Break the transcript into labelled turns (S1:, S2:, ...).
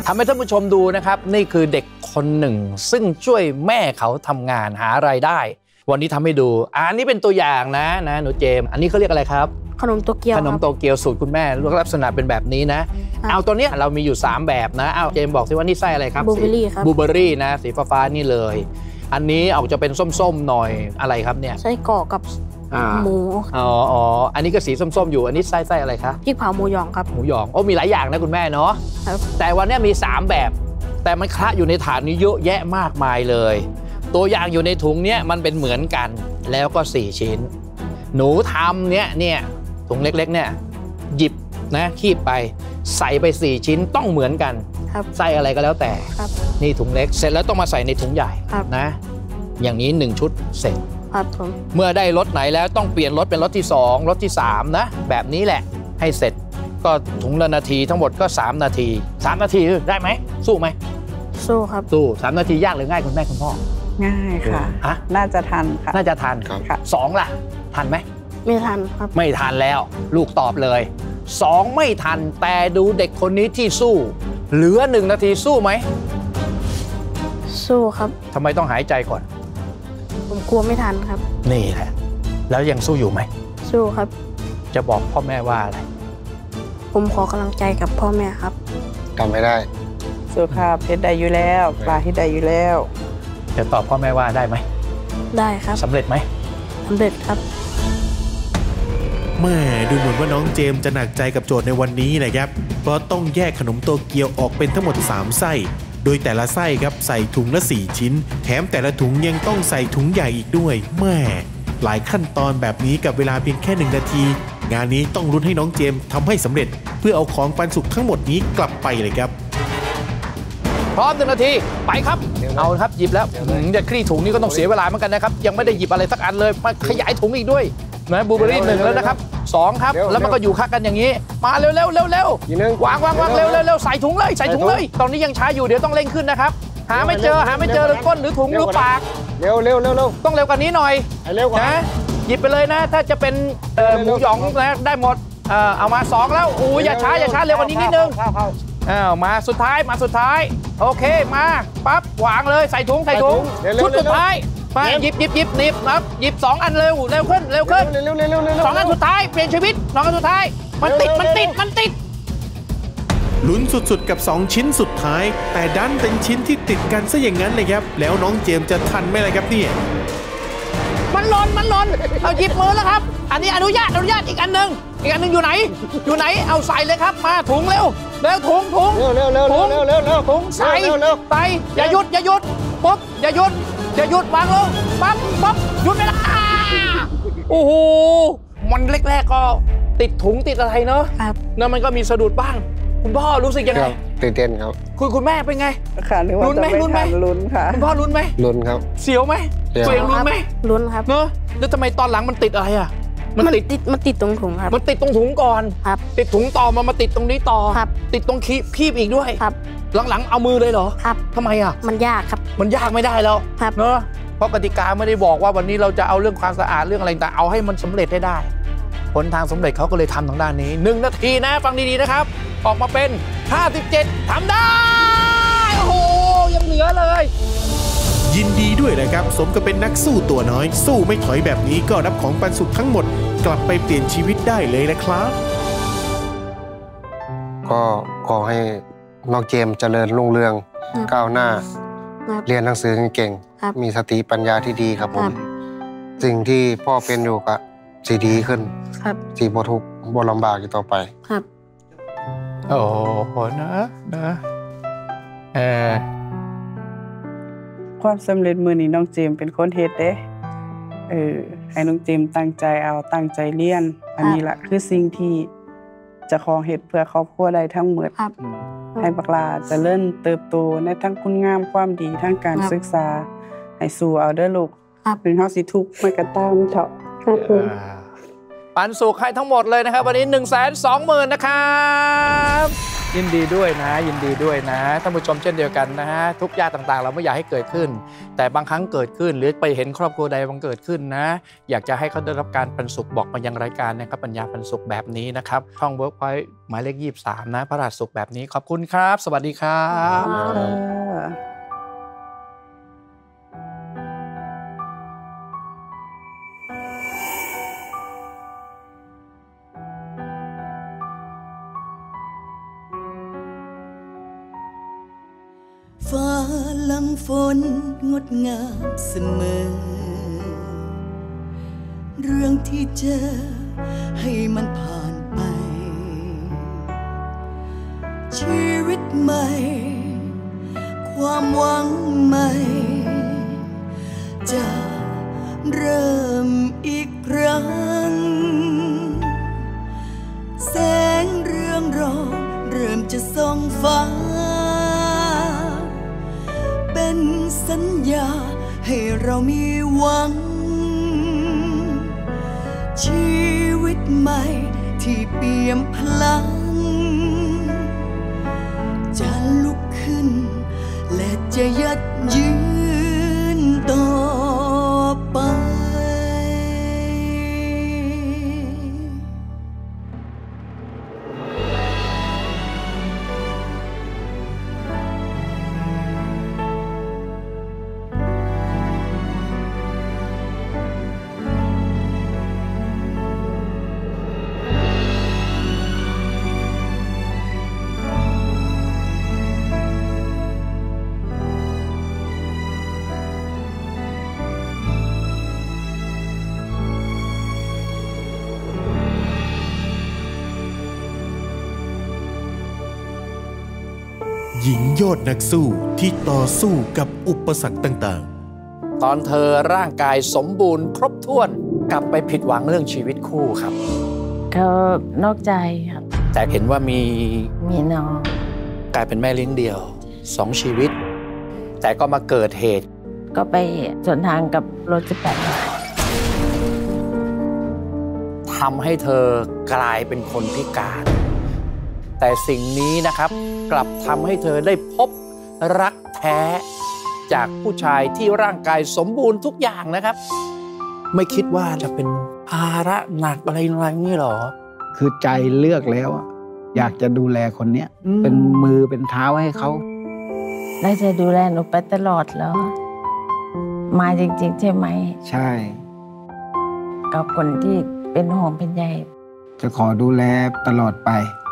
S1: ทำให้ท่านผู้ชมดูนะครับนี่คือเด็กคนหนึ่งซึ่งช่วยแม่เขาทำงานหารายได้วันนี้ทำให้ดูอันนี้เป็นตัวอย่างนะหนูเจมอันนี้เขาเรียกอะไรครับ
S2: ขนมโตเกียว
S1: ขนมโตเกียวสูตรคุณแม่ลักษณะเป็นแบบนี้นะเอาตัวเนี้ยเรามีอยู่3แบบนะเอาเจมบอกสิว่านี่ไส้อะไรครับ
S2: บลูเบอร์รี่ครับ
S1: บลูเบอร์รี่นะสีฟ้านี่เลยอันนี้เอาจะเป็นส้มๆหน่อยอะไรครับเนี่ย
S2: ไส้กรอกกับหมู
S1: อ๋ออันนี้ก็สีส้มๆอยู่อันนี้ไส้อะไรคะ
S2: พริกเผาหมูหยองครับ
S1: หมูหยองโอ้มีหลายอย่างนะคุณแม่เนาะแต่วันนี้มี3แบบแต่มันคละอยู่ในถาดนี้เยอะแยะมากมายเลยตัวอย่างอยู่ในถุงเนี้ยมันเป็นเหมือนกันแล้วก็4ชิ้นหนูทำเนี่ยถุงเล็กๆเนี่ยหยิบนะคีบไปใส่ไป4ชิ้นต้องเหมือนกันใส่อะไรก็แล้วแต่นี่ถุงเล็กเสร็จแล้วต้องมาใส่ในถุงใหญ่นะอย่างนี้1ชุดเสร็จเมื่อได้รสไหนแล้วต้องเปลี่ยนรสเป็นรสที่2รสที่3นะแบบนี้แหละให้เสร็จก็ถุงละนาทีทั้งหมดก็3นาที3นาทีได้ไหมสู้ไหม
S2: สู้ครับ
S1: สู้3นาทียากหรือง่ายคุณแม่คุณพ่อ
S3: ง่ายค่ะน่าจะทันค่ะ
S1: น่าจะทันค่ะ2ล่ะทันไหม
S2: ไม่ทันครับ
S1: ไม่ทันแล้วลูกตอบเลย2ไม่ทันแต่ดูเด็กคนนี้ที่สู้เหลือ1นาทีสู้ไหม
S2: สู้ครับ
S1: ทำไมต้องหายใจก่อน
S2: ผมกลัวไม่ทันครับ
S1: นี่แหละแล้วยังสู้อยู่ไหม
S2: สู้ครับ
S1: จะบอกพ่อแม่ว่าอะไร
S2: ผมขอกำลังใจกับพ่อแม่ครับ
S4: ทำไม่ได้
S3: สู้ครับเฮ็ดได้อยู่แล้วปลาเฮ็ดได้อยู่แล้ว
S1: จะตอบพ่อแม่ว่าได้ไหม
S2: ได้ครับ
S1: สำเร็จไหม
S2: สำเร็จครับ
S5: แม่ดูเหมือนว่าน้องเจมจะหนักใจกับโจทย์ในวันนี้นะครับเพราะต้องแยกขนมโตเกียวออกเป็นทั้งหมด3ไส้โดยแต่ละไส้ครับใส่ถุงละ4ชิ้นแถมแต่ละถุงยังต้องใส่ถุงใหญ่อีกด้วยแม่หลายขั้นตอนแบบนี้กับเวลาเพียงแค่1นาทีงานนี้ต้องลุ้นให้น้องเจมทำให้สำเร็จเพื่อเอาของปันสุกทั้งหมดนี้กลับไปเลยครับ
S1: พร้อม1นาทีไปครับเอาครับหยิบแล้วจะคลี่ถุงนี้ก็ต้องเสียเวลาเหมือนกันนะครับยังไม่ได้หยิบอะไรสักอันเลยมาขยายถุงอีกด้วยนะบลูเบอร์รี่1แล้วนะครับ2ครับแล้วมันก็อยู่คักกันอย่างนี้มาเร็ววางเร็วใส่ถุงเลยตอนนี้ยังช้าอยู่เดี๋ยวต้องเร่งขึ้นนะครับหาไม่เจอหรือก้นหรือถุงหรือปาก
S4: เร็ว
S1: ต้องเร็วกว่านี้หน่อยนะหยิบไปเลยนะถ้าจะเป็นหมูหยองนะได้หมดเอามา2แล้วอย่าช้าเร็วกว่านี้นิดนึงมาสุดท้ายโอเคมาปั๊บวางเลยใส่ถุงชุดสุดท้ายมาหยิบนิบครับหยิบ2อันเร็วขึ้น2อันสุดท้ายเปลี่ยนชีวิต2อันสุดท้ายมันติด
S5: ลุ้นสุดๆกับ2ชิ้นสุดท้ายแต่ดันเป็นชิ้นที่ติดกันซะอย่างนั้นเลยครับแล้วน้องเจมจะทันไหมล่ะครับเนี่ย
S1: มันหล่นเอาหยิบมือแล้วครับอันนี้อนุญาตอีกอันหนึ่งอยู่ไหนเอาใส่เลยครับมาถุงเร็วถุงใส่อย่าหยุดปุ๊บอย่าหยุดวางลงปั๊บหยุดเวลาโอ้โหมันแรกๆก็ติดถุงติดอะไรเนอะแล้วมันก็มีสะดุดบ้างคุณพ่อรู้สึกยังไง
S4: ตื่นเต้นครับ
S1: คุณแม่เป็นไง
S3: ค่ะลุ้นไหมลุ้นค่ะ
S1: คุณพ่อลุ้นไหม
S4: ลุ้นครับ
S1: เสียวไหมตัวเองลุ้นไหม
S2: ลุ้นครับ
S1: เนอะแล้วทำไมตอนหลังมันติดอะไรอ่ะ
S2: มันติดตรงถุงครับ
S1: มันติดตรงถุงก่อนติดถุงต่อมาติดตรงนี้ต่อติดตรงคีบอีกด้วยหลังเอามือเลยเหรอ
S2: ครับ
S1: ทำไมอ่ะ
S2: มันยากครับ
S1: มันยากไม่ได้แล้วเนอะเพราะกติกาไม่ได้บอกว่าวันนี้เราจะเอาเรื่องความสะอาดเรื่องอะไรต่างเอาให้มันสำเร็จได้ผลทางสำเร็จเขาก็เลยทำทางด้านนี้1นาทีนะฟังดีๆนะครับออกมาเป็น57ทำได้โอ้โหยังเหลือเลย
S5: ยินดีด้วยนะครับสมกับเป็นนักสู้ตัวน้อยสู้ไม่ถอยแบบนี้ก็รับของปันสุขทั้งหมดกลับไปเปลี่ยนชีวิตได้เลยนะครับ
S4: ก็ขอให้น้องเจมเจริญรุ่งเรืองก้าวหน้าเรียนหนังสือเก่งมีสติปัญญาที่ดีครับผมสิ่งที่พ่อเป็นอยู่ก็สีดีขึ้นสีบ่ทุกข์บ่ลำบากอยู่ต่อไป
S2: ครับ
S1: โอ้โหนะ
S3: ความสำเร็จมือนี้น้องเจมเป็นคนเฮ็ดเด้ให้น้องเจมตั้งใจตั้งใจเรียนอันนี้แหละคือสิ่งที่จะขอเฮ็ดเพื่อครอบครัวได้ทั้งหมดให้บักลาจะเริ่มเติบโตในทั้งคุณงามความดีทั้งการศึกษาให้สู้เอาเด้อลูกถึงเฮาสิทุกข์มันก็ตามเถาะ
S1: ปันสุขให้ทั้งหมดเลยนะครับวันนี้120,000นะครับยินดีด้วยนะยินดีด้วยนะท่านผู้ชมเช่นเดียวกันนะฮะทุกยากต่างๆเราไม่อยากให้เกิดขึ้นแต่บางครั้งเกิดขึ้นหรือไปเห็นครอบครัวใดบังเกิดขึ้นนะอยากจะให้เขาได้รับการปันสุขบอกมายังรายการนะครับปัญญาปันสุขแบบนี้นะครับช่อง Workpoint หมายเลข23นะพระราชสุขแบบนี้ขอบคุณครับสวัสดีครับ
S6: ฟ้าหลังฝนงดงามเสมอเรื่องที่เจอให้มันผ่านไปชีวิตใหม่ความหวังใหม่จะเริ่มอีกครั้งแสงเรืองรองเริ่มจะส่องฟ้าเป็นสัญญาให้เรามีหวังชีวิตใหม่ที่เปี่ยมพลังจะลุกขึ้นและจะยัดยืนต่อไป
S5: หญิงยอดนักสู้ที่ต่อสู้กับอุปสรรคต่าง
S1: ๆตอนเธอร่างกายสมบูรณ์ครบถ้วนกลับไปผิดหวังเรื่องชีวิตคู่ครับ
S7: เขานอกใจครับ
S1: แต่เห็นว่ามี
S7: น้อง
S1: กลายเป็นแม่เลี้ยงเดี่ยว2 ชีวิตแต่ก็มาเกิดเหตุ
S7: ก็ไปสวนทางกับรถ18 ล้อ
S1: ทำให้เธอกลายเป็นคนพิการแต่สิ่งนี้นะครับกลับทำให้เธอได้พบรักแท้จากผู้ชายที่ร่างกายสมบูรณ์ทุกอย่างนะครับไม่คิดว่าจะเป็นภาระหนักอะไรนี่หรอ
S8: คือใจเลือกแล้วอยากจะดูแลคนเนี้ยเป็นมือเป็นเท้าให้เขา
S7: ได้จะดูแลหนูไปตลอดแล้วมาจริงๆใช่ไหม
S8: ใช่
S7: กับคนที่เป็นห่วงเป็นใย
S8: จะขอดูแลตลอดไป